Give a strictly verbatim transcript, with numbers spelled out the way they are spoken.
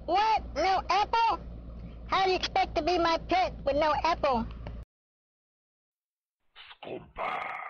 What? No apple? How do you expect to be my pet with no apple? Scumbag.